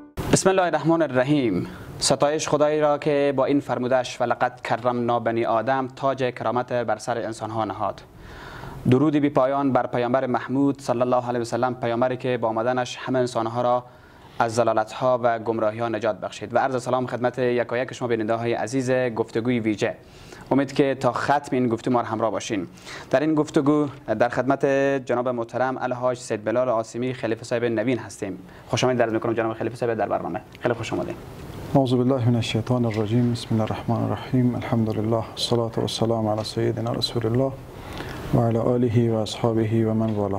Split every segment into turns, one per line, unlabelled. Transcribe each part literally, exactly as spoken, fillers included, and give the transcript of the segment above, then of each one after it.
بسم الله الرحمن الرحیم. ستایش خدایی را که با این فرمودش ولقد کرمنا بنی آدم تاج کرامت بر سر انسان ها نهاد. درودی بی پایان بر پیامبر محمود صلی الله علیه و سلم، پیامبری که با آمدنش همه انسان ها را از ضلالت ها و گمراهی ها نجات بخشید. و عرض سلام خدمت یکایک شما بیننده های عزیز گفتگوی ویژه. امید که تا ختم این گفتگو ما همراه باشین. در این گفتگو در خدمت جناب محترم الحاج سید بلال عاصمی خلیفه صاحب نوین هستیم. خوش آمدید درود میکنم جناب خلیفه صاحب در برنامه. خیلی خوش آمدید.
اعوذ بالله من الشیطان الرجیم. بسم الله الرحمن الرحیم. الحمد لله والصلاة والسلام علی سیدنا رسول الله و علی آله و اصحابه و من والاه.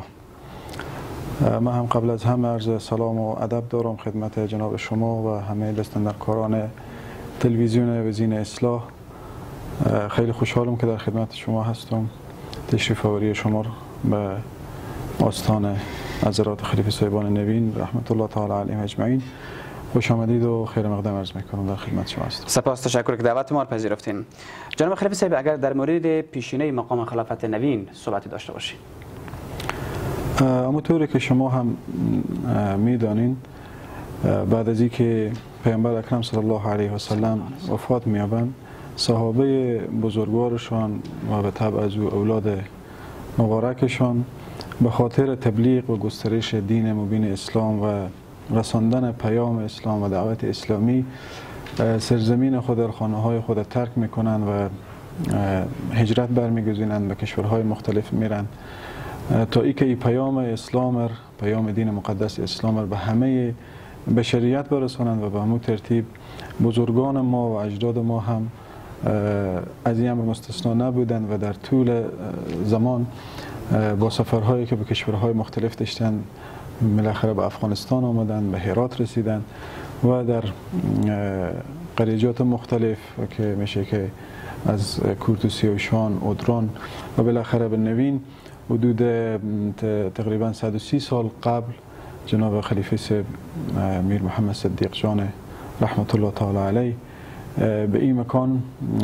ما هم قبل از همه عرض سلام و ادب دارم خدمت جناب شما و همه دستندرکاران تلویزیون وزین اصلاح. خیلی خوشحالم که در خدمت شما هستم. تشریف آوری شما به آستان حضرات خلیفه صاحبان نوین رحمت الله تعالی علیهم اجمعین خوش آمدید و خیر مقدم عرض میکنم. در خدمت شما هستم.
سپاس، تشکر که دعوت ما را پذیرفتین. جناب خلیفه صاحب، اگر در مورد پیشینه مقام خلافت نوین صحبتی داشته باشید.
همونطوری که شما هم میدانین، بعد از اینکه پیامبر اکرم صلی الله علیه و سلم وفات می‌یابند، صحابه بزرگوارشان و به تبع از او اولاد مبارکشان به خاطر تبلیغ و گسترش دین مبین اسلام و رساندن پیام اسلام و دعوت اسلامی سرزمین خود در خانه های خود ترک میکنند و هجرت برمیگزینند، به کشورهای مختلف میرند تا ای که ای پیام اسلام، پیام دین مقدس اسلام به همه بشریت برسانند و به همون ترتیب بزرگان ما و اجداد ما هم از این امر مستثنا نبودند و در طول زمان با سفرهایی که به کشورهای مختلف داشتند بالاخره به افغانستان آمدند، به هرات رسیدند و در قریجات مختلف که میشه که از کورت و سیاوشان، اودران و بالاخره به نوین حدود تقریبا صد و سی سال قبل جناب خلیفه صاحب میر محمد صدیق جان رحمت الله تعالی علیه به این مکان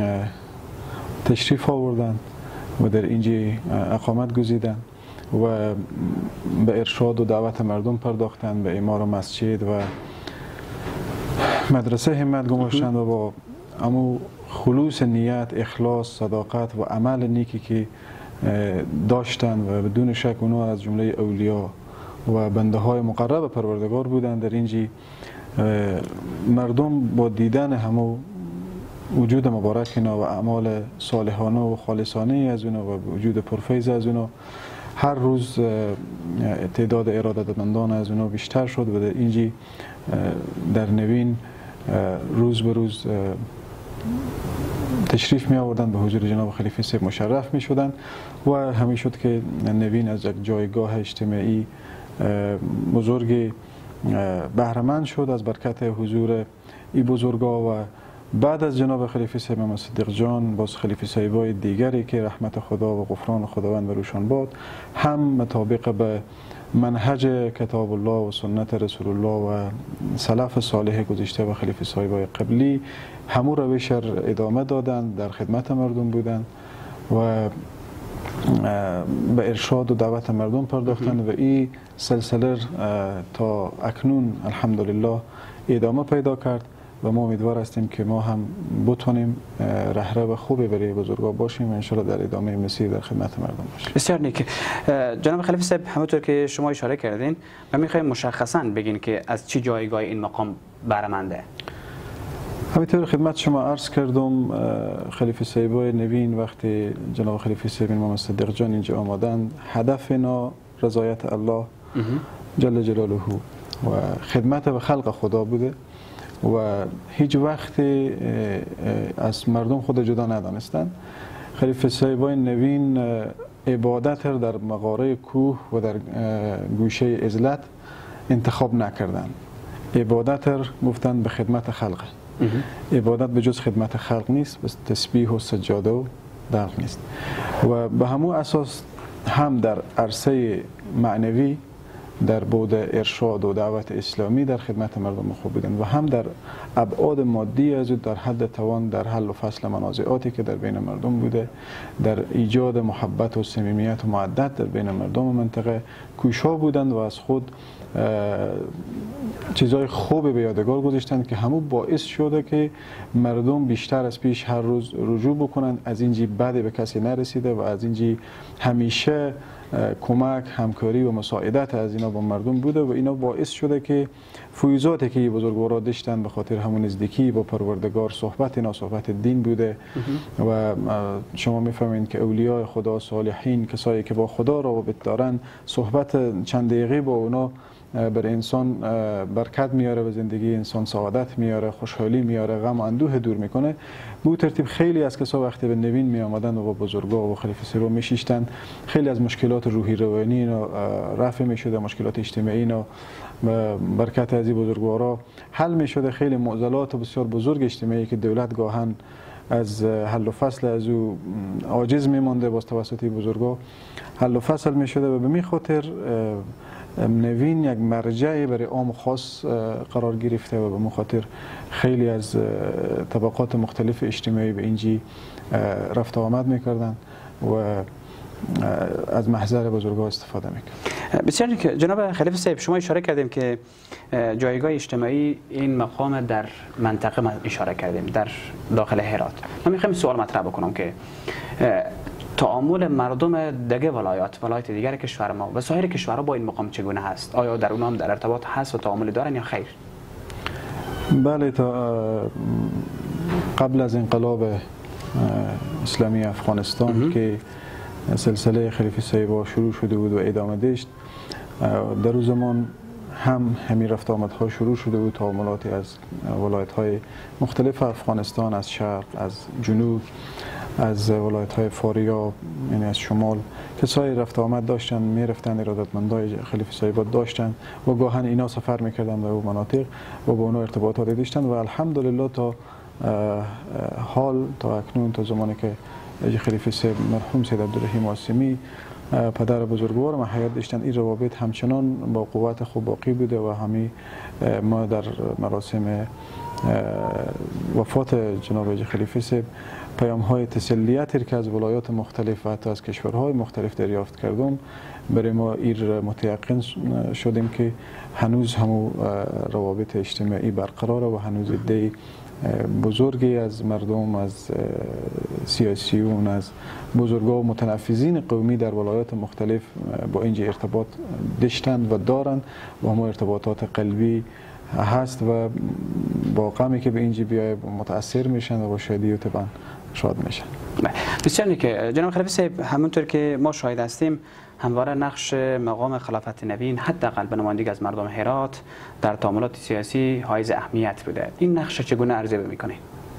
تشریف آوردند و در اینجا اقامت گزیدند و به ارشاد و دعوت مردم پرداختند، به اعمار مسجد و مدرسه همت گماشتند و با امو خلوص نیت، اخلاص، صداقت و عمل نیکی که داشتند و بدون شک اونها از جمله اولیاء و بنده های مقرب پروردگار بودند. در اینجا مردم با دیدن همو وجود مبارک اینا و اعمال صالحانه و خالصانه از اونا و وجود پرفیض از اونا هر روز تعداد ارادتمندان از اونا بیشتر شد و در اینجا در نوین روز به روز تشریف می آوردند، به حضور جناب خلیفه صاحب مشرف می شدند و همین شد که نوین از یک جایگاه اجتماعی بزرگ بهره‌مند شد از برکت حضور این بزرگا. و بعد از جناب خلیفه صاحب محمد صدیق جان باز خلیفه صاحبای دیگری که رحمت خدا و غفران خداوند بروشان باد هم مطابق به منهج کتاب الله و سنت رسول الله و سلف صالح گذشته و خلیفه صاحبای قبلی همون روش ادامه دادند، در خدمت مردم بودند و به ارشاد و دعوت مردم پرداختند و این سلسله تا اکنون الحمدلله ادامه پیدا کرد و ما امیدوار هستیم که ما هم بتونیم رهرو خوبی برای بزرگا باشیم و انشاءالله در ادامه مسیر در خدمت مردم باشیم.
بسیار نیک. جناب خلیفه صاحب، همونطور که شما اشاره کردین و میخوایم مشخصاً بگین که از چه جایگاه این مقام بهره‌منده.
همینطور خدمت شما عرض کردم، خلیفه صاحبای نوین وقتی جناب خلیفه صاحب محمد صدیق جان اینجا آمدند، هدف اینا رضایت الله جل جلاله و خدمت به خلق خدا بوده و هیچ وقت از مردم خود جدا ندانستند. خلیفه صاحبای نوین عبادت را در مغاره کوه و در گوشه عزلت انتخاب نکردند. عبادت را گفتند به خدمت خلق. عبادت به جز خدمت خلق نیست، بس تسبیح و سجاده و دلق نیست و به همون اساس هم در عرصه معنوی در بود ارشاد و دعوت اسلامی در خدمت مردم خوب بودند و هم در ابعاد مادی از در حد توان در حل و فصل منازعاتی که در بین مردم بوده، در ایجاد محبت و صمیمیت و مودت در بین مردم و منطقه کوشا بودند و از خود چیزهای خوب به یادگار گذاشتند که همون باعث شده که مردم بیشتر از پیش هر روز رجوع بکنند، از اینجی بدی به کسی نرسیده و از اینجی همیشه کمک، همکاری و مساعدت از اینا با مردم بوده و اینا باعث شده که فیوزاتی که بزرگوارا داشتن به خاطر همون نزدیکی با پروردگار، صحبت اینا صحبت دین بوده و شما میفهمین که اولیاء خدا، صالحین، کسایی که با خدا روابط دارن، صحبت چند دقیقه با اونا بر انسان برکت میاره و زندگی انسان سعادت میاره، خوشحالی میاره، غم و اندوه دور میکنه. به ترتیب خیلی از کسا وقتی به نوین می آمدن و با بزرگا و خلیفه سیبا میشیشتن، خیلی از مشکلات روحی روانی رفع میشده، مشکلات اجتماعی و برکت از این بزرگوارا حل میشده. خیلی معضلات بسیار بزرگ اجتماعی که دولت گاهن از حل و فصل از او عاجز میمانده، با توسط بزرگا حل و فصل میشده و به می خاطر نوین یک مرجع برای عام خاص قرار گرفته و به مخاطر خیلی از طبقات مختلف اجتماعی به اینجی رفت آمد میکردن و از محضر بزرگا استفاده میکردن.
بسیار که جناب خلیفه صاحب، شما اشاره کردیم که جایگاه اجتماعی این مقام در منطقه اشاره کردیم در داخل هرات. من میخوام سوال مطرح بکنم که تعامل مردم دیگه ولایات ولایت دیگر کشور ما و سایر کشورها با این مقام چگونه هست؟ آیا در اونها هم در ارتباط هست و تعامل دارن یا خیر؟
بله، تا قبل از انقلاب اسلامی افغانستان که سلسله خلیفه سیبا شروع شده بود و ادامه داشت، در اون زمان هم همین رفت آمدها شروع شده بود، تعاملاتی از ولایت های مختلف افغانستان، از شرق، از جنوب، از ولایت های فاریاب، یعنی از شمال، کسایی رفت آمد داشتن، می رفتن، ارادتمندای خلیفه سیبا داشتن و گاهن اینا سفر میکردن به اون مناطق و با اونا ارتباطاتی داشتن و الحمدلله تا حال، تا اکنون، تا زمانی که خلیفه سیب مرحوم سید عبدالرحیم عاصمی پدر بزرگوار ما حیات داشتن، این روابط همچنان با قوت خوب باقی بوده و همی ما در مراسم وفات جناب خلیفه سیب پیام های تسلیتی که از ولایات مختلف و حتی از کشورهای مختلف دریافت کردم، برای ما ایر متیقن شدیم که هنوز همو روابط اجتماعی برقراره و هنوز عده بزرگی از مردم، از سیاسیون، از بزرگا و متنفذین قومی در ولایات مختلف با اینجا ارتباط داشتند و دارند و همو ارتباطات قلبی هست و با غمی که به اینجا بیایه متاثر میشن و با شادی و طبعا شاد میشن.
بسیار نیکه جناب خلیفه صاحب، همونطور که ما شاهد هستیم همواره نقش مقام خلافت نوین حداقل به نمایندگی از مردم هرات در تعاملات سیاسی حائز اهمیت بوده. این نقش چگونه ارزیابی میکنید؟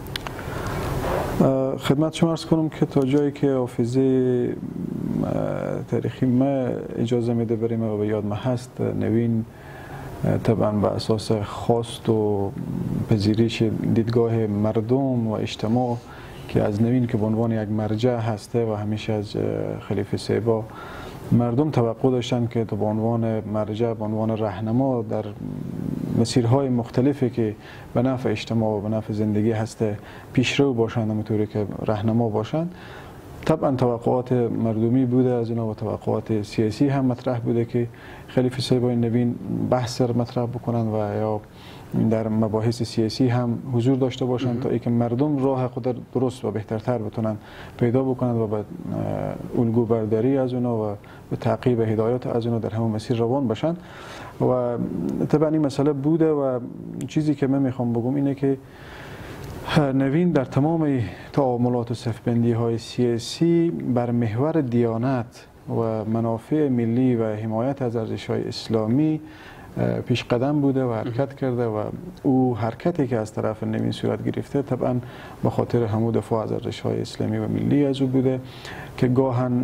خدمت شما عرض کنم که تا جایی که حافظه تاریخی ما اجازه میده بریم و به یاد ما هست، نوین طبعا به اساس خواست و پذیرش دیدگاه مردم و اجتماع که از نوین که به عنوان یک مرجع هسته و همیشه از خلیفه سیبا مردم توقع داشتن که تو به عنوان مرجع، به عنوان راهنما در مسیرهای مختلفی که به نفع اجتماع و به نفع زندگی هسته پیشرو باشند، همونطوری که راهنما باشند. طبعا توقعات مردمی بوده از اینا و توقعات سیاسی هم مطرح بوده که خلیفه سیبا نوین بحث مطرح بکنن و یا در مباحث سیاسی هم حضور داشته باشند تا اینکه مردم راه خود درست و بهترتر بتونن پیدا بکنند و به الگو برداری از اونا و به تعقیب هدایات از اونا در همون مسیر روان باشند. و طبعا این مسئله بوده و چیزی که من میخوام بگم اینه که نوین در تمام تعاملات و صفبندی های سیاسی بر محور دیانت و منافع ملی و حمایت از ارزش های اسلامی پیش قدم بوده و حرکت کرده و او حرکتی که از طرف نوین صورت گرفته طبعا به خاطر همون دفاع از ارزش های اسلامی و ملی از او بوده که گاهن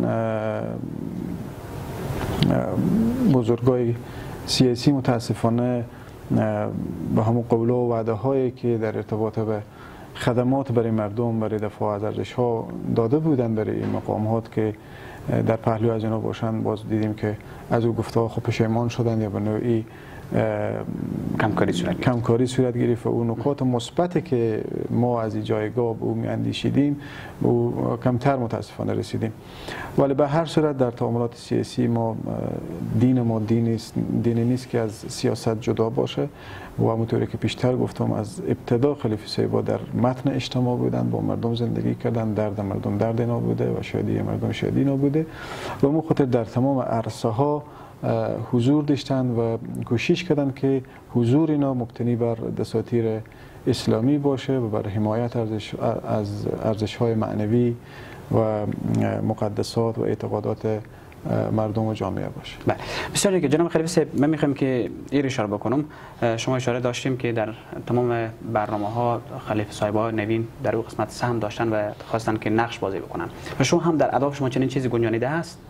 بزرگای سیاسی متاسفانه به همون قول و وعده هایی که در ارتباط به خدمات برای مردم برای دفاع از ارزش ها داده بودن برای این مقامات که در پهلو از اینا باشن، باز دیدیم که از او گفته خب پشیمان شدن یا به نوعی
کمکاری صورت
کمکاری صورت گرفت و اون نکات مثبتی که ما از این جایگاه به او میاندیشیدیم به او کمتر متاسفانه رسیدیم. ولی به هر صورت در تعاملات سیاسی ما دین ما دینی دینی نیست که از سیاست جدا باشه و همونطوری که پیشتر گفتم از ابتدا خلیفه صاحب در متن اجتماع بودن، با مردم زندگی کردن، درد مردم درد اینا بوده و شادی مردم شادی اینا بوده و به خاطر در تمام عرصه ها حضور داشتن و کوشش کردن که حضور اینا مبتنی بر دساتیر اسلامی باشه و بر حمایت ارزش از ارزش‌های معنوی و مقدسات و اعتقادات مردم و جامعه باشه.
بله بسیار که جناب خلیفه صاحب، من میخوام که این اشاره بکنم. شما اشاره داشتیم که در تمام برنامه‌ها خلیفه صاحب‌ها نوین در اون قسمت سهم داشتن و خواستن که نقش بازی بکنن و شما هم در اهداف شما چنین چیزی گنجانیده است؟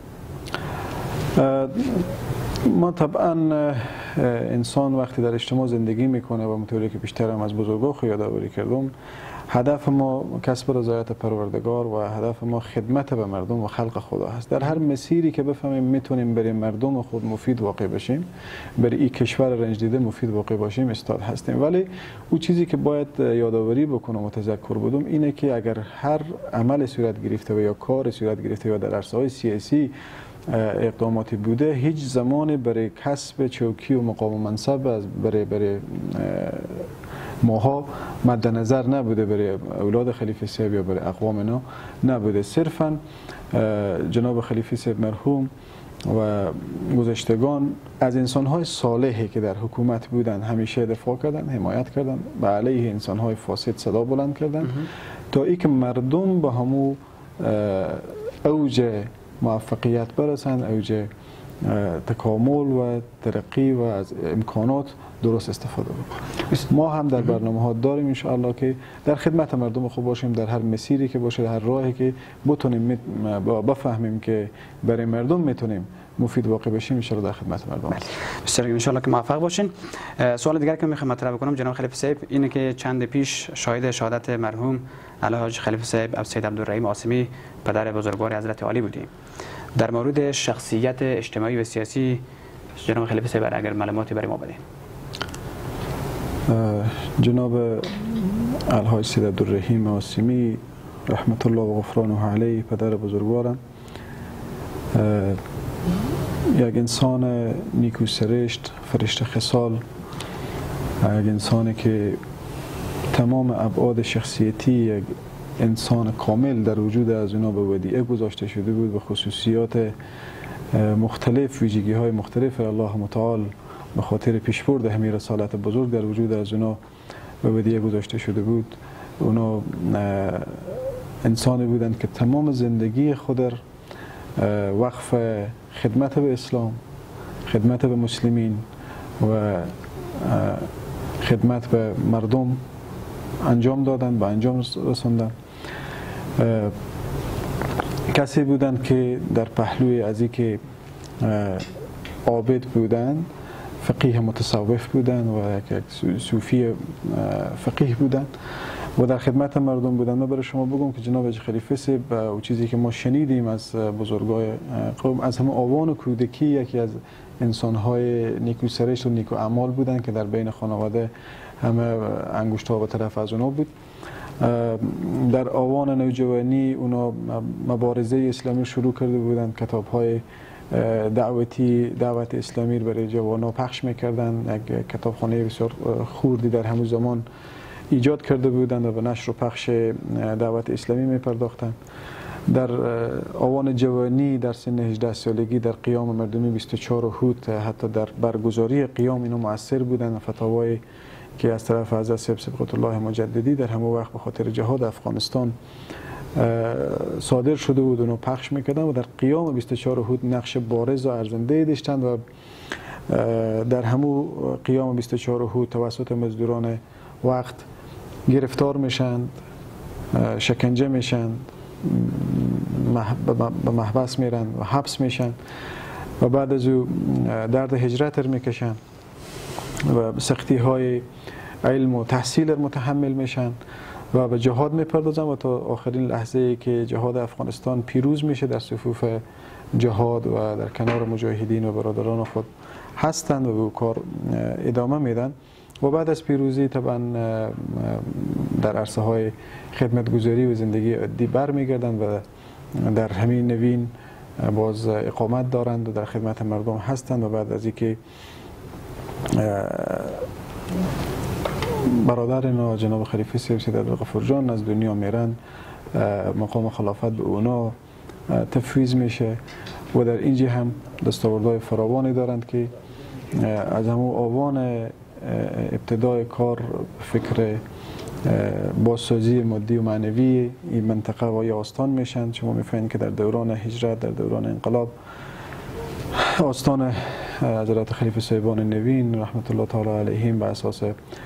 ما طبعا انسان وقتی در اجتماع زندگی میکنه و همونطوری که بیشتر هم از بزرگان یادآوری کردم، هدف ما کسب رضایت پروردگار و هدف ما خدمت به مردم و خلق خدا هست. در هر مسیری که بفهمیم میتونیم برای مردم خود مفید واقع بشیم، برای این کشور رنج دیده مفید واقع باشیم، استاد هستیم. ولی اون چیزی که باید یادآوری بکنم و تذکر بدم اینه که اگر هر عمل صورت گرفته و یا کار صورت گرفته یا در عرصه‌های سیاسی اقداماتی بوده، هیچ زمانی برای کسب چوکی و مقام و منصب برای برای ماها مد نظر نبوده، برای اولاد خلیفه صاحب یا برای اقوام اینا نبوده. صرفا جناب خلیفه صاحب مرحوم و گذشتگان از انسان‌های صالحی که در حکومت بودن همیشه دفاع کردن، حمایت کردن، به علیه انسان‌های فاسد صدا بلند کردن تا اینکه مردم به همو اوج موفقیت برسند، اوج تکامل و ترقی و از امکانات درست استفاده بکنیم. ما هم در برنامه ها داریم ان شاء الله که در خدمت مردم خوب باشیم، در هر مسیری که باشه، در هر راهی که بتونیم بفهمیم که برای مردم میتونیم مفید واقع بشیم، ان شاء الله در خدمت مردم هستیم.
بسیار ان شاء الله که موفق باشین. سوال دیگر که میخوام مطرح بکنم جناب خلیفه صاحب اینه که چند پیش شاهد شهادت مرحوم الحاج خلیفه صاحب سید عبدالرحیم عاصمی پدر بزرگوار حضرت عالی بودیم. در مورد شخصیت اجتماعی و سیاسی جناب خلیفه صاحب اگر معلوماتی برای ما بدین.
جناب الحاج سید عبدالرحیم عاصمی رحمت الله و غفرانه علیه پدر بزرگوارم یک انسان نیکو سرشت، فرشته خصال، یک انسانی که تمام ابعاد شخصیتی یک انسان کامل در وجود از اونا به ودیعه گذاشته شده بود و خصوصیات مختلف، ویژگی های مختلف الله متعال به خاطر پیشبرد همین رسالت بزرگ در وجود از اونا به ودیعه گذاشته شده بود. اونا انسانی بودند که تمام زندگی خود وقف خدمت به اسلام، خدمت به مسلمین و خدمت به مردم انجام دادن، به انجام رساندن. کسی بودند که در پهلوی از این که عابد بودند، فقیه متصوف بودند و یک صوفی فقیه بودند و در خدمت مردم بودند. من برای شما بگم که جناب خلیفه صاحب و چیزی که ما شنیدیم از بزرگای قوم، از همه آوان و کودکی یکی از انسان‌های نیکو سرشت و نیکو اعمال بودند که در بین خانواده همه انگشت‌ها به طرف از اونا بود. در آوان نوجوانی اونا مبارزه اسلامی شروع کرده بودند، کتاب‌های دعوتی دعوت اسلامی برای جوانان پخش می‌کردند. یک کتابخانه بسیار خوردی در همون زمان ایجاد کرده بودند و به نشر و پخش دعوت اسلامی می‌پرداختند. در آوان جوانی در سن هجده سالگی در قیام مردمی بیست و چهار هوت حتی در برگزاری قیام اینا مؤثر بودند. فتاوای که از طرف حضرت سبقت الله مجددی در همون وقت به خاطر جهاد افغانستان صادر شده بود اونو پخش میکردن و در قیام بیست و چهار هوت نقش بارز و ارزنده داشتند و در همون قیام بیست و چهار هوت توسط مزدوران وقت گرفتار میشند، شکنجه میشند، به محبس میرن و حبس میشن و بعد از او درد هجرت میکشن و سختی های علم و تحصیل متحمل میشن و به جهاد میپردازن و تا آخرین لحظه که جهاد افغانستان پیروز میشه در صفوف جهاد و در کنار مجاهدین و برادران خود هستند و به کار ادامه میدن و بعد از پیروزی طبعا در عرصه های خدمتگزاری و زندگی عادی برمیگردند و در همین نوین باز اقامت دارند و در خدمت مردم هستند و بعد از اینکه برادر اینا جناب خلیفه سید سید عبدالغفور جان از دنیا میرن، مقام خلافت به اونا تفویض میشه و در اینجا هم دستاوردهای فراوانی دارند که از همون آوان ابتدای کار فکر بازسازی مادی و معنوی این منطقه و یا آستان میشن. شما میفهمید که در دوران هجرت، در دوران انقلاب، آستان حضرت خلیفه صاحبان نوین رحمت الله تعالی علیهم به اساس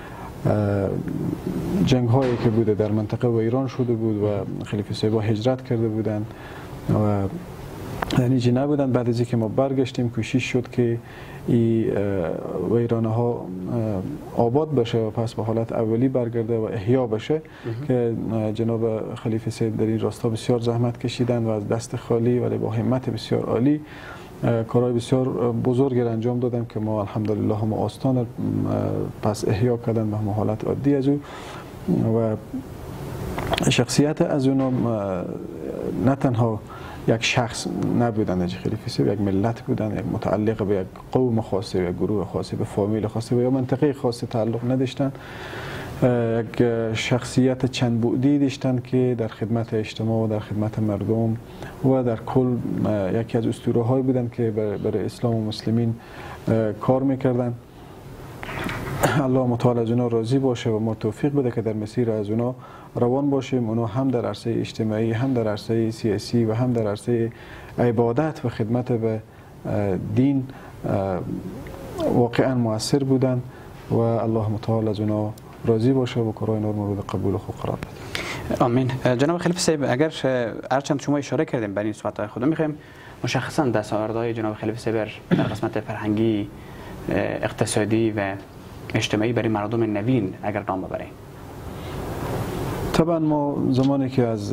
جنگ هایی که بوده در منطقه و ایران شده بود و خلیفه صاحبان هجرت کرده بودند و یعنی نبودن. بعد از اینکه ما برگشتیم کوشش شد که این ویرانه ها آباد بشه و پس به حالت اولی برگرده و احیا بشه که جناب خلیفه سید در این راستا بسیار زحمت کشیدن و از دست خالی ولی با همت بسیار عالی کارهای بسیار بزرگی را انجام دادن که ما الحمدلله هم آستان پس احیا کردن به همه حالت عادی از او و شخصیت از اونا نه تنها یک شخص نبودن، خلیفه صاحب یک ملت بودن، یک متعلق به یک قوم خاصه، یک گروه خاصه، به فامیل خاصه و یا منطقه خاصه تعلق نداشتن. یک شخصیت چند بعدی داشتن که در خدمت اجتماع و در خدمت مردم و در کل یکی از اسطوره های بودن که برای اسلام و مسلمین کار میکردن. الله متعال از اونا راضی باشه و ما توفیق بده که در مسیر از اونا روان باشیم. اونا هم در عرصه اجتماعی، هم در عرصه سیاسی و هم در عرصه عبادت و خدمت به دین واقعا مؤثر بودن و الله متعال از اونا راضی باشه و کارهای نور مورد قبول خود قرار بده.
آمین. جناب خلیفه صاحب، اگر هرچند شما اشاره کردیم به این صحبت‌های خود، می‌خوایم مشخصا دستاوردهای جناب خلیفه صاحب در قسمت فرهنگی، اقتصادی و اجتماعی برای مردم نوین اگر نام ببریم.
طبعا ما زمانی که از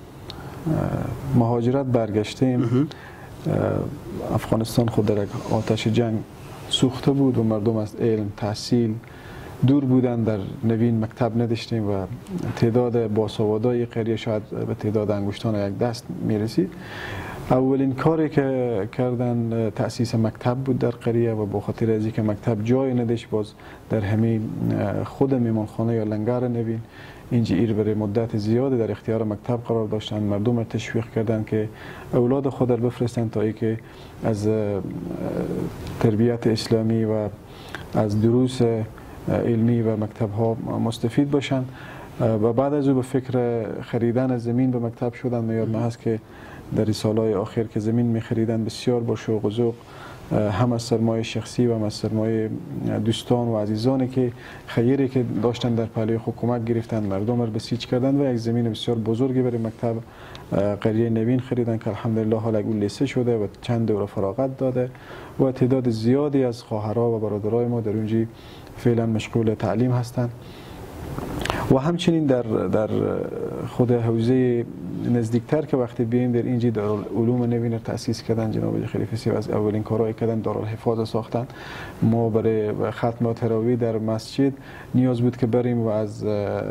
مهاجرت برگشتیم افغانستان خود در آتش جنگ سوخته بود و مردم از علم، تحصیل دور بودن. در نوین مکتب نداشتیم و تعداد باسوادای قریه شاید به تعداد انگشتان یک دست میرسید. اولین کاری که کردن تأسیس مکتب بود در قریه و با خاطر از اینکه مکتب جای نداشت باز در همین خود میمانخانه یا لنگر نوین اینجا ایر برای مدت زیادی در اختیار مکتب قرار داشتن. مردم را تشویق کردن که اولاد خود را بفرستن تا اینکه از تربیت اسلامی و از دروس علمی و مکتب ها مستفید باشن و بعد از او به فکر خریدن زمین به مکتب شدن. من یادم هست که در سالهای آخر که زمین می خریدن بسیار با شوق و ذوق، هم از سرمایه شخصی و هم از سرمایه دوستان و عزیزانی که خیری که داشتن در پهلوی حکومت گرفتن، مردم را بسیج کردن و یک زمین بسیار بزرگی برای مکتب قریه نوین خریدن که الحمدلله حالا اون لیسه شده و چند دوره فراغت داده و تعداد زیادی از خواهرها و برادرای ما در اونجا فعلا مشغول تعلیم هستند. و همچنین در در خود حوزه نزدیکتر که وقتی بیایم در اینجا دارالعلوم نوین تأسیس کردن جناب خلیفه صاحب از اولین کارهای کردن دارالحفاظ ساختن. ما برای ختم تراویح در مسجد نیاز بود که بریم و از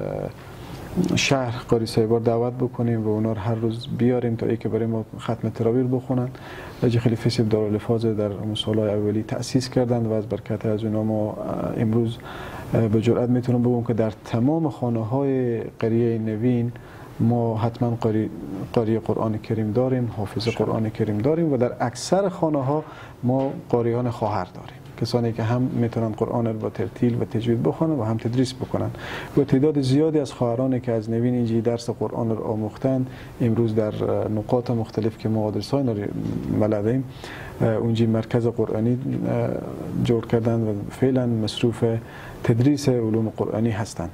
شهر قاری صاحبار دعوت بکنیم و اونا هر روز بیاریم تا اینکه برای ما ختم تراویح بخونن. حاج خلیفه صاحب دارالحفاظ در سالهای اولی تأسیس کردند و از برکت از اونا ما امروز به جرئت میتونم بگم که در تمام خانه های قریه نوین ما حتما قاری, قاری قرآن کریم داریم، حافظ قرآن کریم داریم و در اکثر خانه ها ما قاریان خواهر داریم، کسانی که هم میتونن قرآن رو با ترتیل و تجوید بخونن و هم تدریس بکنن و تعداد زیادی از خواهرانی که از نوین اینجا درس قرآن رو آموختند امروز در نقاط مختلف که ما آدرس های بلدیم اونجا مرکز قرآنی جور کردن و فعلا مصروف تدریس علوم قرآنی هستند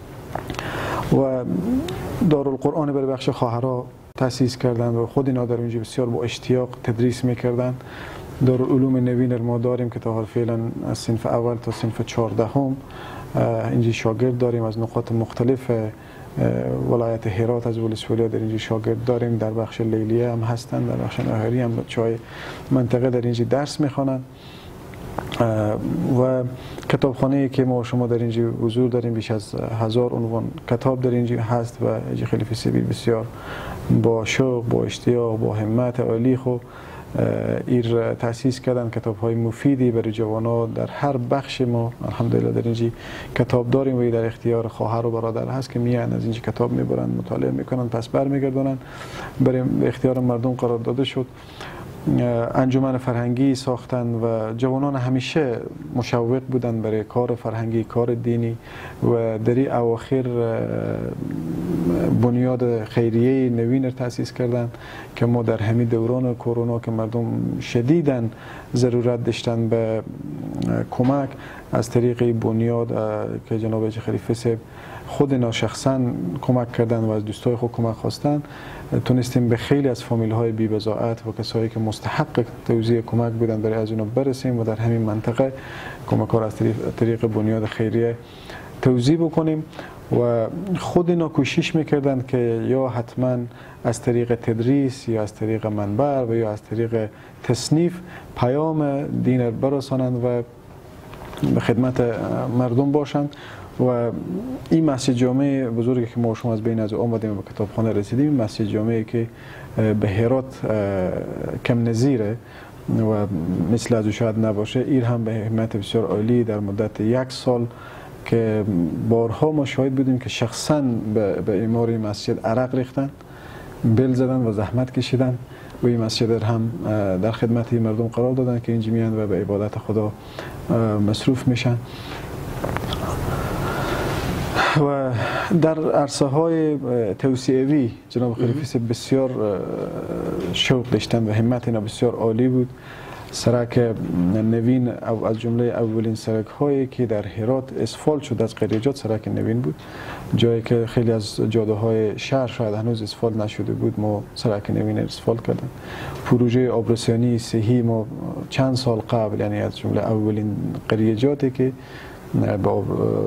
و دارالقرآن برای بخش خواهرها تأسیس کردند و خود اینا در اونجا بسیار با اشتیاق تدریس میکردن. دارالعلوم نوین ما داریم که تا حال فعلا از صنف اول تا صنف چهاردهم اینجا شاگرد داریم. از نقاط مختلف ولایت هرات از ولسوالی در اینجا شاگرد داریم. در بخش لیلیه هم هستند، در بخش نهاری هم چای منطقه در اینجا درس میخوانند و کتابخانه‌ای که ما شما در اینجا حضور داریم بیش از هزار عنوان کتاب در اینجا هست و حاجی خلیفه سیبیل بسیار با شوق، با اشتیاق، با همت عالی خو ایر تأسیس کردن کتاب‌های مفیدی برای جوانان در هر بخش. ما الحمدلله در اینجا کتاب داریم و در اختیار خواهر و برادر هست که میان از اینجا کتاب میبرن، مطالعه میکنن، پس برمیگردونن، برای اختیار مردم قرار داده شد. انجمن فرهنگی ساختن و جوانان همیشه مشوق بودن برای کار فرهنگی، کار دینی و در این اواخر بنیاد خیریه نوین را تأسیس کردن که ما در همین دوران کرونا که مردم شدیداً ضرورت داشتن به کمک، از طریق بنیاد که جناب حاجی خلیفه صاحب خود اینا شخصا کمک کردن و از دوستای خود کمک خواستن، تونستیم به خیلی از فامیل های بی بضاعت و کسایی که مستحق توزیع کمک بودن برای از اینا برسیم و در همین منطقه کمک ها را از طریق بنیاد خیریه توزیع بکنیم. و خود اینا کوشش میکردن که یا حتما از طریق تدریس یا از طریق منبر و یا از طریق تصنیف پیام دین را برسانند و به خدمت مردم باشند. و این مسجد جامع بزرگی که ما شما از بین از آمدیم و به کتابخانه رسیدیم، این مسجد جامعی که به هرات کم نظیره و مثل از او شاید نباشه، این هم به همت بسیار عالی در مدت یک سال که بارها ما شاهد بودیم که شخصا به, به اعمار این مسجد عرق ریختن، بل زدن و زحمت کشیدن و این مسجد هم در خدمت مردم قرار دادن که اینجا میان و به عبادت خدا مصروف میشن. و در عرصه های توسعه‌ای جناب خلیفه بسیار شوق داشتن و همت اینا بسیار عالی بود. سرک نوین او از جمله اولین سرک هایی که در هرات اسفالت شد از قریجات سرک نوین بود، جایی که خیلی از جاده های شهر شاید هنوز اسفالت نشده بود، ما سرک نوین اسفالت کردن. پروژه آبرسانی صحی ما چند سال قبل، یعنی از جمله اولین قریجاتی که با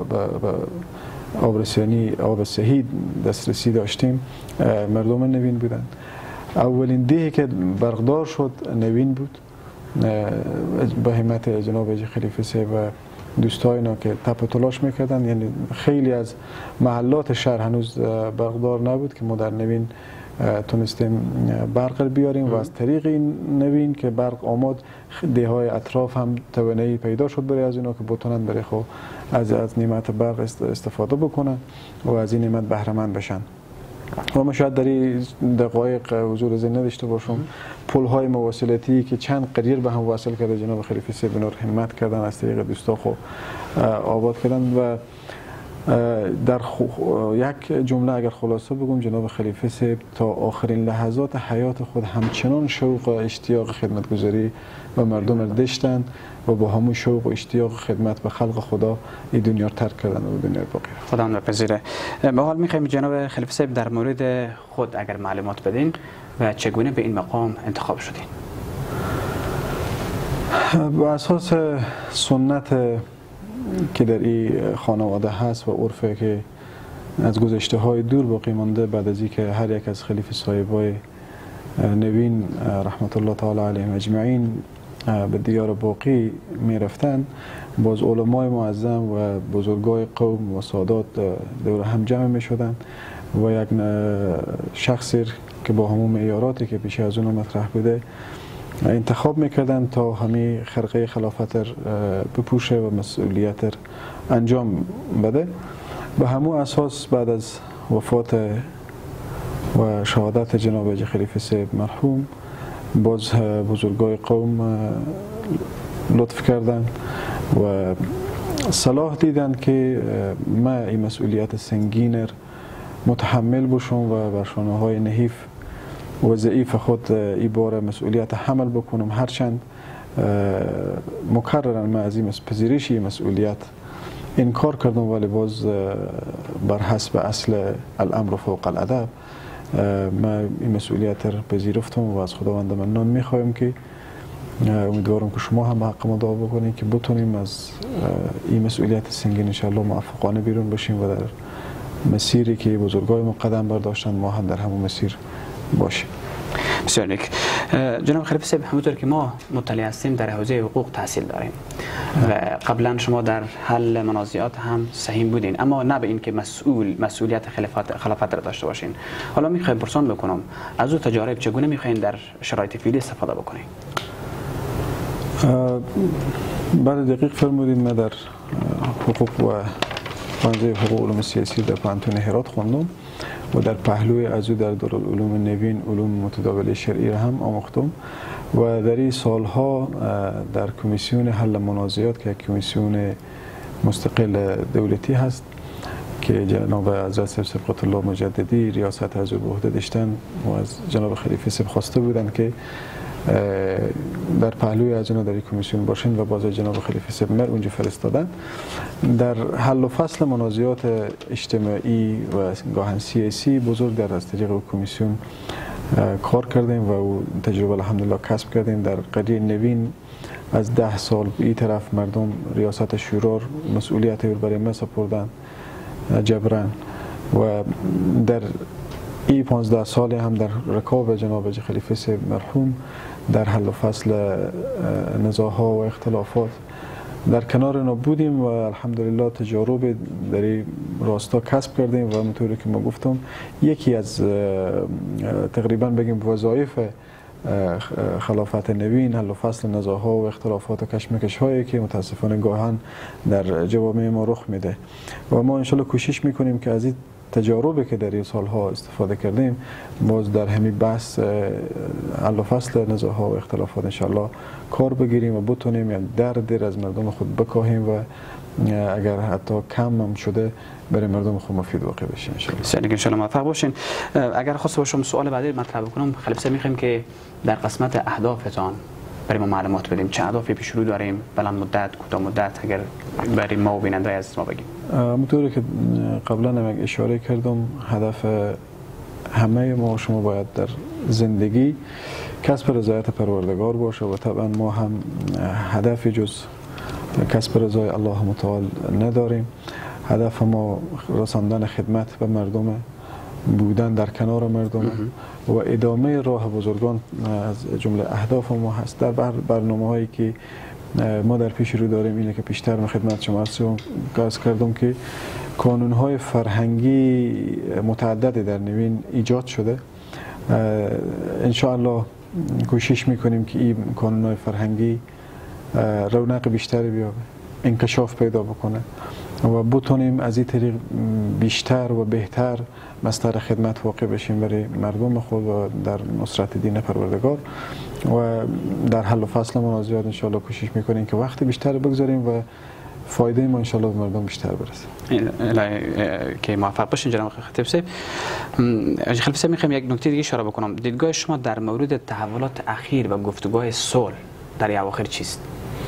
آبرسانی آب صحی دسترسی داشتیم مردم نوین بودن. اولین دیهی که برقدار شد نوین بود به همت جناب حاجی خلیفه صاحب و دوستای اینا که تپ و تلاش میکردن. یعنی خیلی از محلات شهر هنوز برقدار نبود که ما در نوین تونستیم برق بیاریم و از طریق این نوین که برق آمد دیه های اطراف هم توانایی پیدا شد برای از اینا که بتونن برای خود از از نعمت برق استفاده بکنن و از این نعمت بهره مند بشن. و ما شاید در این دقایق حضور ذهن نداشته باشم پل های مواصلاتی که چند قریر به هم وصل کرده جناب خلیفه صاحب بنور همت کردن از طریق دوستا خود آباد کردن. و در یک جمله اگر خلاصه بگم، جناب خلیفه صاحب تا آخرین لحظات حیات خود همچنان شوق و اشتیاق خدمتگزاری و مردم را داشتند و با همون شوق و اشتیاق خدمت به خلق خدا این دنیا را ترک کردن و دنیا باقی.
خدا بپذیره. به حال می‌خوایم جناب خلیفه صاحب در مورد خود اگر معلومات بدین و چگونه به این مقام انتخاب شدین.
بر اساس سنت که در این خانواده هست و عرفه که از گذشته های دور باقی مانده، بعد از اینکه هر یک از خلیفه صاحبای نوین رحمت الله تعالی علیهم اجمعین به دیار باقی می رفتن، باز علمای معظم و بزرگای قوم و سادات دور هم جمع می شدن و یک شخصی که با همون معیاراتی که پیش از اون مطرح بوده انتخاب میکردن تا همین خرقه خلافت بپوشه و مسئولیت انجام بده. به همون اساس بعد از وفات و شهادت جناب حاجی خلیفه صاحب مرحوم، باز بزرگای قوم لطف کردن و صلاح دیدن که من این مسئولیت سنگین متحمل باشم و بر شانه های نحیف و ضعیف خود این بار مسئولیت حمل بکنم. هرچند مکررن من از این پذیرش این مسئولیت انکار کردم، ولی باز بر حسب اصل الامر فوق الادب من این مسئولیت را پذیرفتم و از خداوند منان میخوایم که امیدوارم که شما هم به حق ما دعا بکنید که بتونیم از این مسئولیت سنگین انشاءالله موفقانه بیرون بشیم و در مسیری که بزرگای ما قدم برداشتن ما هم در همون مسیر باشیم.
بسیار نیک. جناب خلیفه صاحب، همونطور که ما مطلع هستیم در حوزه حقوق تحصیل داریم و قبلا شما در حل منازعات هم سهیم بودین، اما نه به این که مسئول مسئولیت خلافت خلافت را داشته باشین. حالا میخوایم پرسان بکنم از او تجارب چگونه میخواین در شرایط فعلی استفاده بکنین؟
بعد دقیق فرمودین. من در حقوق و پانزه حقوق علوم سیاسی در پانتون هرات خوندم و در پهلوی از او در دارالعلوم نوین علوم متداول شرعی را هم آموختم و در این سالها در کمیسیون حل منازعات که یک کمیسیون مستقل دولتی هست که جناب حضرت سبقت الله مجددی ریاست از او به عهده داشتن و از جناب خلیفه صاحب خواسته بودند که در پهلوی از اونا در این کمیسیون باشند و باز جناب خلیفه صاحب مر اونجا فرستادن. در حل و فصل منازعات اجتماعی و گاهن سیاسی بزرگ در از طریق کمیسیون کار کردیم و او تجربه الحمدلله کسب کردیم. در قضیه نوین از ده سال این طرف مردم ریاست شورا مسئولیت رو برای ما سپردن جبران و در این پانزده سال هم در رکاب جناب خلیفه صاحب مرحوم در حل و فصل نزاع‌ها و اختلافات در کنار اینا بودیم و الحمدلله تجارب در این راستا کسب کردیم و همونطوری که ما گفتم یکی از تقریبا بگیم وظایف خلافت نوین حل و فصل نزاع‌ها و اختلافات و کشمکش هایی که متاسفانه گاهن در جوامع ما رخ میده و ما انشالله کوشش میکنیم که از این تجاربی که در این سالها استفاده کردیم باز در همین بحث حل و فصل نزاع‌ها و اختلافات انشالله کار بگیریم و بتونیم یک درد از مردم خود بکاهیم و اگر حتی کم هم شده برای مردم خود مفید واقع بشه انشالله.
سعی ان شاء الله موفق باشین. اگر خواست باشم سوال بعدی مطرح بکنم، خلیفه صاحب می‌خوایم که در قسمت اهدافتان برای ما معلومات بدیم. چه اهدافی پیش رو داریم؟ بلند مدت، کوتاه مدت، اگر برای ما و بیننده از ما بگیم.
همونطوری که قبلا هم اشاره کردم هدف همه ما و شما باید در زندگی کسب رضایت پروردگار باشه و طبعا ما هم هدف جز کسب رضای الله متعال نداریم. هدف ما رساندن خدمت به مردم، بودن در کنار مردم و ادامه راه بزرگان از جمله اهداف ما هست. در برنامه هایی که ما در پیش رو داریم اینه که پیشتر من خدمت شما عرض کردم که کانون های فرهنگی متعدد در نوین ایجاد شده. ان شاء الله کوشش میکنیم که این کانون های فرهنگی رونق بیشتری بیابه، انکشاف پیدا بکنه و بتونیم از این طریق بیشتر و بهتر مصدر خدمت واقع بشیم برای مردم خود و در نصرت دین پروردگار و در حل و فصل منازعات ان شاء الله کوشش میکنیم که وقت بیشتر بگذاریم و فایده ما ان شاء الله به مردم بیشتر برسه.
که موفق باشین جناب خلیفه صاحب. خلیفه صاحب میخوام یک نکته دیگه اشاره بکنم. دیدگاه شما در مورد تحولات اخیر و گفتگوهای صلح در اواخر چیست؟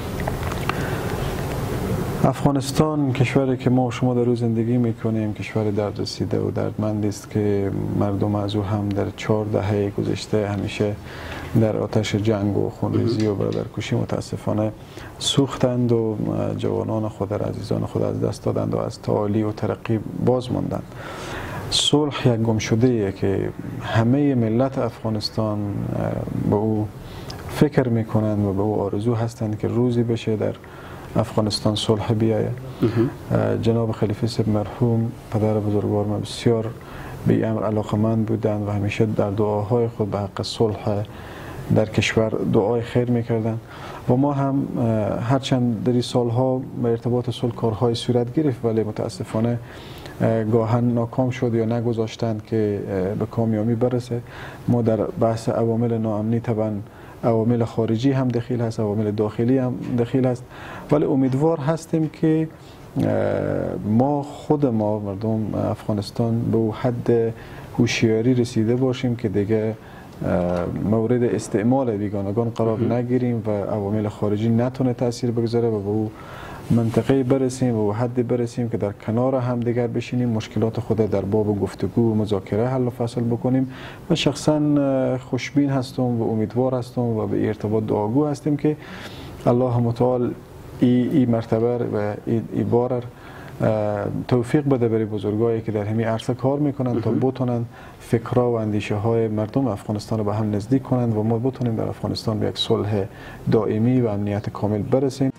افغانستان کشوری که ما و شما در او زندگی میکنیم کشور درد رسیده و دردمندی است که مردم از او هم در چهار دهه گذشته همیشه در آتش جنگ و خونریزی و برادرکشی متاسفانه سوختند و جوانان خود در عزیزان خود از دست دادند و از تعالی و ترقی باز ماندند. صلح یک گم شده ایه که همه ملت افغانستان به او فکر میکنند و به او آرزو هستند که روزی بشه در افغانستان صلح بیاید. جناب خلیفه صاحب مرحوم پدر بزرگوار ما بسیار به این امر علاقمند بودند و همیشه در دعاهای خود به حق صلح در کشور دعای خیر میکردند و ما هم هرچند در این سالها به ارتباط صلح کارهای صورت گرفت ولی متاسفانه گاهن ناکام شد یا نگذاشتند که به کامیابی برسه. ما در بحث عوامل ناامنی طبعا عوامل خارجی هم دخیل هست، عوامل داخلی هم دخیل هست، ولی امیدوار هستیم که ما خود ما مردم افغانستان به حد هوشیاری رسیده باشیم که دیگه مورد استعمال بیگانگان قرار نگیریم و عوامل خارجی نتونه تاثیر بگذاره و به او منطقه برسیم و به حد برسیم که در کنار هم دیگر بشینیم، مشکلات خود در باب گفتگو و مذاکره حل و فصل بکنیم. و شخصا خوشبین هستم و امیدوار هستم و به ارتباط دعاگو هستیم که الله متعال ای, ای مرتبه و ای, ای بار توفیق بده برای بزرگایی که در همین عرصه کار میکنند تا بتونن فکرها و اندیشه های مردم افغانستان رو به هم نزدیک کنند و ما بتونیم در افغانستان به یک صلح دائمی و امنیت کامل برسیم.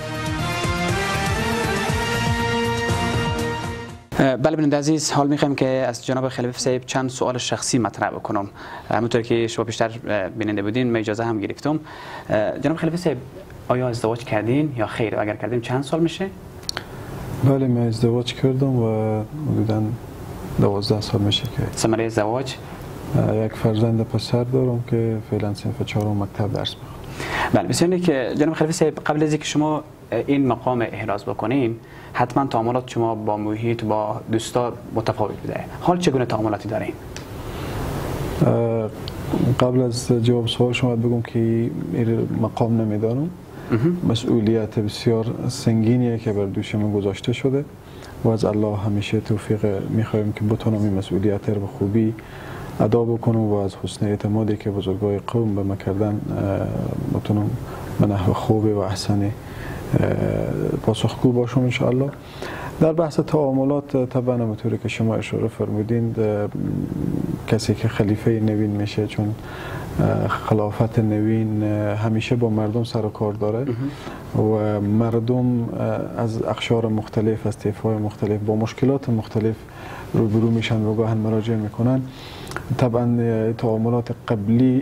بله بیننده عزیز، حال میخوایم که از جناب خلیفه صاحب چند سوال شخصی مطرح بکنم. همونطور که شما بیشتر بیننده بودین من اجازه هم گرفتم. جناب خلیفه صاحب، آیا ازدواج کردین یا خیر؟ اگر کردین چند سال میشه؟
بله من ازدواج کردم و حدوداً دوازده سال میشه که
ثمره ازدواج؟
یک فرزند پسر دارم که فعلا صنف چهارم مکتب درس میخونه.
بله بسیار که جناب خلیفه صاحب، قبل از اینکه شما این مقام احراز بکنین حتما تعاملات شما با محیط با دوستا متفاوت بوده. حال چگونه تعاملاتی دارین؟
قبل از جواب سوال شما بگم که این مقام نمیدانم. مسئولیت بسیار سنگینیه که بر دوش من گذاشته شده و از الله همیشه توفیق میخوایم که بتونم این مسئولیت رو به خوبی ادا بکنم و از حسن اعتمادی که بزرگای قوم به ما کردن بتونم به نحو خوب و احسن پاسخگو باشم ان شاء الله. در بحث تعاملات طبعا همونطوری که شما اشاره فرمودین کسی که خلیفه نوین میشه، چون خلافت نوین همیشه با مردم سر و کار داره و مردم از اقشار مختلف از طیف‌های مختلف با مشکلات مختلف روبرو میشن و گاهن مراجعه میکنن. طبعا تعاملات قبلی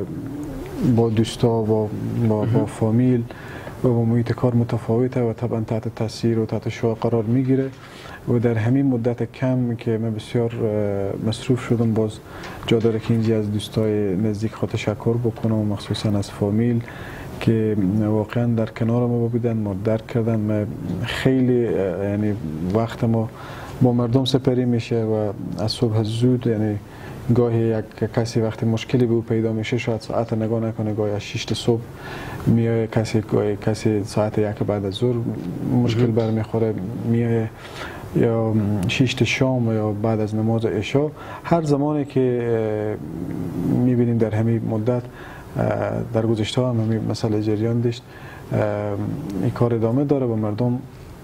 با دوستا و با, با فامیل و با محیط کار متفاوته و طبعا تحت تاثیر و تحت شعاع قرار میگیره و در همین مدت کم که من بسیار مصروف شدم باز جا داره که اینجا از دوستای نزدیک خود تشکر بکنم و مخصوصا از فامیل که واقعا در کنار ما بودن، ما درک کردن. ما خیلی یعنی وقت ما با مردم سپری میشه و از صبح زود، یعنی گاهی یک کسی وقتی مشکلی به او پیدا میشه شاید ساعت نگاه نکنه، گاهی از شش صبح میای کسی، گاهی کسی ساعت یک بعد از ظهر مشکل برمیخوره میای، یا شش شام یا بعد از نماز عشا. هر زمانی که میبینیم در همین مدت در گذشته هم همین مسئله جریان داشت، این کار ادامه داره و مردم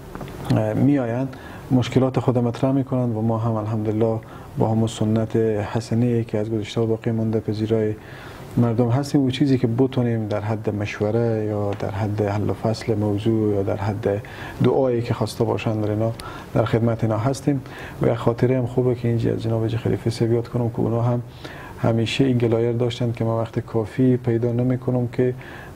میآیند مشکلات خود مطرح میکنند و ما هم الحمدلله با همون سنت حسنی که از گذشته باقی مانده پذیرای مردم هستیم و چیزی که بتونیم در حد مشوره یا در حد حل و فصل موضوع یا در حد دعایی که خواسته باشند در اینا در خدمت اینا هستیم. و یک خاطره هم خوبه که اینجا از جناب خلیفه صاحب یاد کنم که اونا هم همیشه این گلایر داشتن که ما وقت کافی پیدا نمی کنم که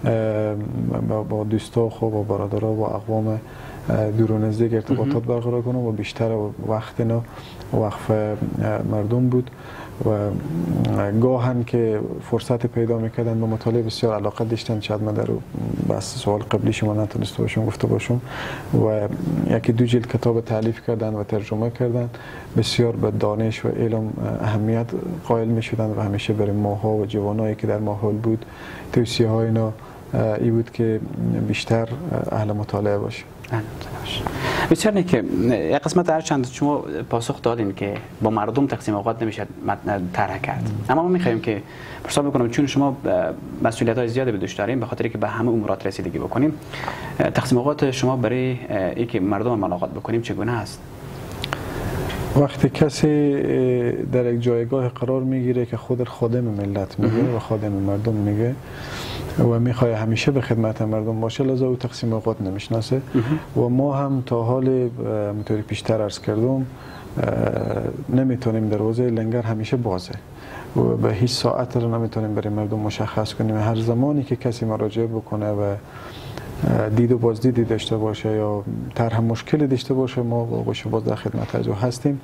با دوستا خوب و برادرها و اقوام دور و نزدیک ارتباطات برقرار کنم و بیشتر وقت اینا وقف مردم بود و گاهن که فرصت پیدا میکردن به مطالعه بسیار علاقه داشتن. شاید من در بحث سوال قبلی شما نتونسته باشم گفته باشم و یکی دو جلد کتاب تالیف کردن و ترجمه کردن، بسیار به دانش و علم اهمیت قائل میشدن و همیشه برای ماها و جوانایی که در ماحول بود توصیه های اینا ای بود که بیشتر اهل مطالعه باشه.
بسیار نیک. یک قسمت هر چند شما پاسخ دادین که با مردم تقسیم اوقات نمیشه طرح کرد، اما ما میخوایم که پرسان بکنم چون شما مسئولیت های زیادی به دوش دارین به خاطر که به همه امورات رسیدگی بکنیم، تقسیم اوقات شما برای اینکه مردم ملاقات بکنیم چگونه است؟
وقتی کسی در یک جایگاه قرار میگیره که خود خادم ملت میگه و خادم مردم میگه و میخواد همیشه به خدمت مردم باشه، لذا او تقسیم اوقات نمیشناسه و ما هم تا حال همونطوری پیشتر عرض کردم نمیتونیم دروازه لنگر همیشه بازه و به هیچ ساعت رو نمیتونیم برای مردم مشخص کنیم. هر زمانی که کسی مراجعه بکنه و دید و بازدیدی داشته باشه یا طرح مشکلی داشته باشه ما با گوش باز در خدمت از او هستیم.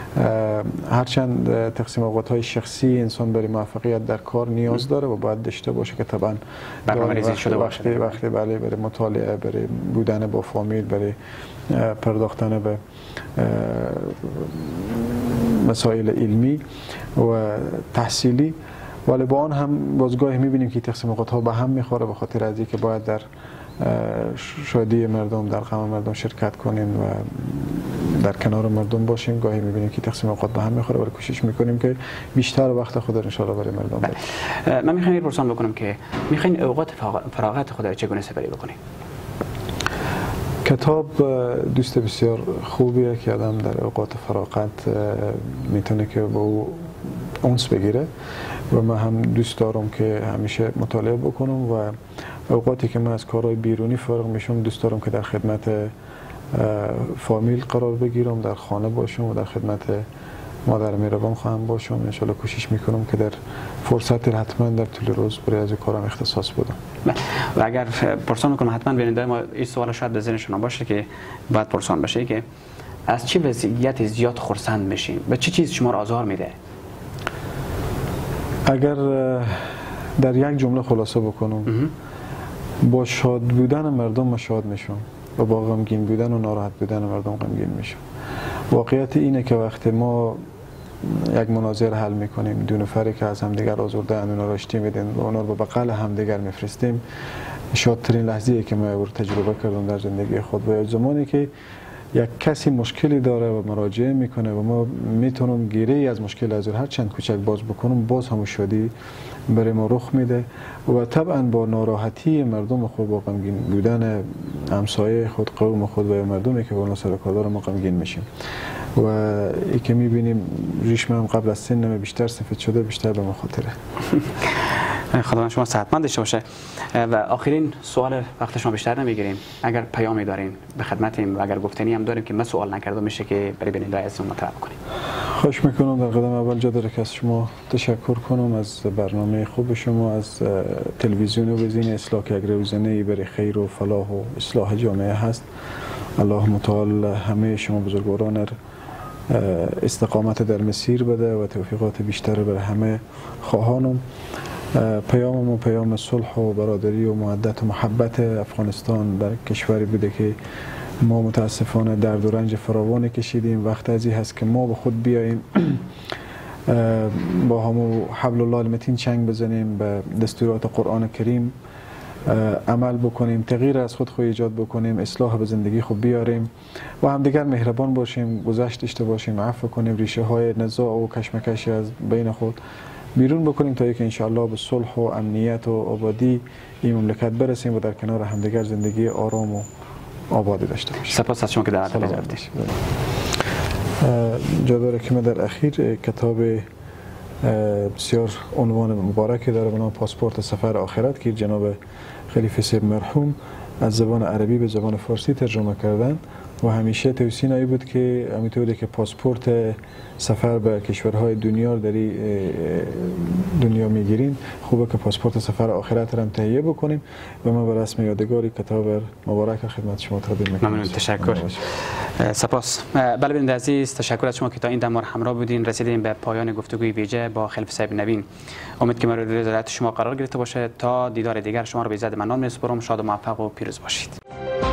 هرچند تقسیم اوقات های شخصی انسان برای موفقیت در کار نیاز داره و باید داشته باشه که طبعا
برنامه‌ریزی شده
باشه، وقتی بله برای مطالعه، برای بودن با فامیل، برای پرداختن به مسائل علمی و تحصیلی، ولی با آن هم بازگاهی میبینیم که تقسیم اوقات ها به هم میخوره به خاطر از اینکه باید در شادی مردم، در غم مردم شرکت کنیم و در کنار مردم باشیم. گاهی میبینیم که تقسیم اوقات به هم میخوره ولی کوشش میکنیم که بیشتر وقت خود رو ان شاء الله برای مردم بدیم.
من میخوام پرسان بکنم که میخواین اوقات فراغت خود رو چگونه سپری بکنید؟
کتاب دوست بسیار خوبیه که آدم در اوقات فراغت میتونه که با او اونس بگیره و من هم دوست دارم که همیشه مطالعه بکنم و اوقاتی که من از کارهای بیرونی فارغ میشم دوست دارم که در خدمت فامیل قرار بگیرم، در خانه باشم و در خدمت مادر مهربان خواهم باشم. ان شاءالله کوشش میکنم که در فرصت حتما در طول روز برای از کارم اختصاص بدم.
و اگر پرسان میکنم حتما ببینید ما این سوال شاید به ذهن شما باشه که باید پرسان بشه که از چه وضعیت زیاد خرسند میشین و چه چیز شما را آزار میده؟
اگر در یک جمله خلاصه بکنم، با شاد بودن مردم ما شاد میشم و با غمگین بودن و ناراحت بودن مردم غمگین میشم. واقعیت اینه که وقتی ما یک مناظره حل میکنیم، دو نفری که از همدیگر آزرده اند اونا را آشتی میدیم و اونا رو به بغل همدیگر میفرستیم، شادترین لحظه ای که من تجربه کردم در زندگی خود. و زمانی که یک کسی مشکلی داره و مراجعه میکنه و ما میتونم گیره ای از مشکل از هر چند کوچک باز بکنم، باز هم شادی برای ما رخ میده و طبعا با ناراحتی مردم خود، با غمگین بودن همسایه خود، قوم خود و مردمی که با اونا سر کار داریم ما غمگین میشیم و ای که میبینیم ریش من قبل از سنم بیشتر سفید شده، بیشتر به مخاطره.
خداوند شما صحتمند داشته باشه. و آخرین سوال، وقت شما بیشتر نمیگیریم، اگر پیامی دارین به خدمتیم و اگر گفتنی هم داریم که من سوال نکردم میشه که برای بیننده‌های عزیزمون مطرح کنیم.
خوش میکنم. در قدم اول جا داره که از شما تشکر کنم، از برنامه خوب شما، از تلویزیون و وزین اصلاح که یک روزنه‌ای برای خیر و فلاح و اصلاح جامعه هست. الله متعال همه شما بزرگواران استقامت در مسیر بده و توفیقات بیشتر برای همه خواهانم. پیامم و پیام صلح و برادری و مودت و محبت افغانستان در کشوری بوده که ما متاسفانه درد و رنج فراوان کشیدیم. وقت ازی هست که ما به خود بیاییم، با همو حبل الله المتین چنگ بزنیم، به دستورات قرآن کریم عمل بکنیم، تغییر از خود خود ایجاد بکنیم، اصلاح به زندگی خود بیاریم و همدیگر مهربان باشیم، گذشت داشته باشیم، عفو کنیم، ریشه های نزاع و کشمکش از بین خود بیرون بکنیم تا اینکه انشاءالله به صلح و امنیت و آبادی این مملکت برسیم و در کنار همدیگر زندگی آرام و آبادی داشته باشیم.
سپاس از شما که دعوت پذیرفتید.
جا داره که من در اخیر کتاب بسیار عنوان مبارکی داره به نام پاسپورت سفر آخرت که جناب خلیفه صاحب مرحوم از زبان عربی به زبان فارسی ترجمه کردن و همیشه توصیه ای بود که همینطوری که پاسپورت سفر به کشورهای دنیا در دنیا میگیرین، خوبه که پاسپورت سفر آخرت را تهیه بکنیم و من به رسم یادگاری کتاب مبارک خدمت شما تقدیم میکنم.
ممنون، تشکر. سپاس. بله بیننده عزیز، تشکر از شما که تا این دم همراه بودین. رسیدیم به پایان گفتگوی ویژه با خلیفه صاحب نوین. امید که مورد رضایت شما قرار گرفته باشه. تا دیدار دیگر شما رو به عزت منان میسپارم. شاد و موفق و پیروز باشید.